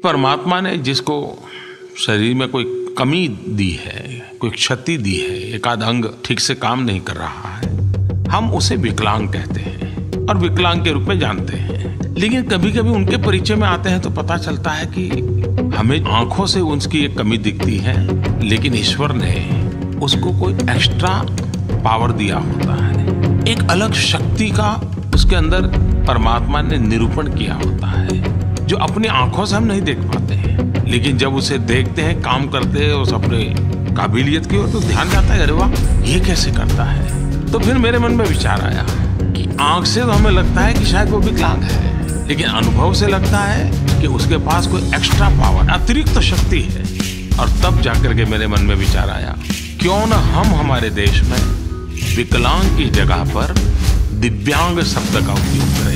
परमात्मा ने जिसको शरीर में कोई कमी दी है, कोई क्षति दी है, एक आध अंग ठीक से काम नहीं कर रहा है, हम उसे विकलांग कहते हैं और विकलांग के रूप में जानते हैं। लेकिन कभी कभी उनके परिचय में आते हैं तो पता चलता है कि हमें आंखों से उसकी एक कमी दिखती है, लेकिन ईश्वर ने उसको कोई एक्स्ट्रा पावर दिया होता है, एक अलग शक्ति का उसके अंदर परमात्मा ने निरूपण किया होता है, जो अपनी आंखों से हम नहीं देख पाते हैं। लेकिन जब उसे देखते हैं, काम करते हैं, उस अपने काबिलियत की ओर, तो ध्यान जाता है, अरे वाह, ये कैसे करता है। तो फिर मेरे मन में विचार आया कि आंख से तो हमें लगता है कि शायद वो विकलांग है, लेकिन अनुभव से लगता है कि उसके पास कोई एक्स्ट्रा पावर, अतिरिक्त शक्ति है। और तब जाकर के मेरे मन में विचार आया, क्यों न हम हमारे देश में विकलांग की जगह पर दिव्यांग शब्द का उपयोग करें।